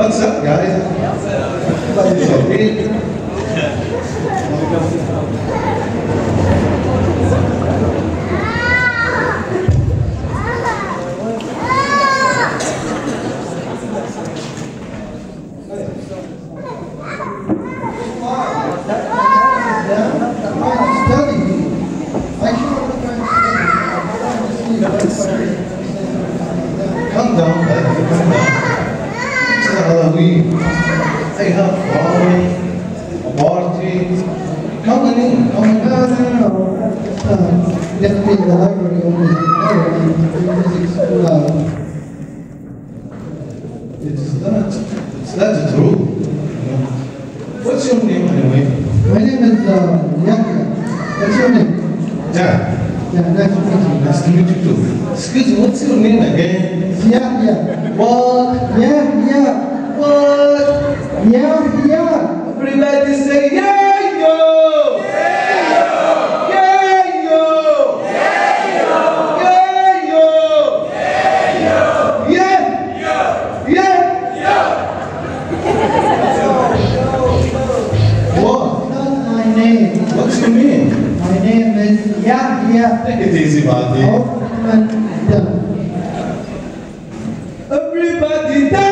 What's up, guys? Everybody's okay. Calm down, buddy. Calm down. It's Halloween. I have a party. Come on in. Come on in. No. Let's be in the library only. The music's too loud. It's not true. What's your name anyway? My name is Yahya. What's your name? Jack. Yeah, nice to meet you. Nice to meet you too. Excuse me, what's your name again? It's Yahya. What? Yahya. What? Yahya. Everybody say yeah yo! Yeah yo! Yeah yo! Yeah! What? Not my name. What's your name? My name is Yahya. Take it easy, buddy. Hoffman. Everybody dance!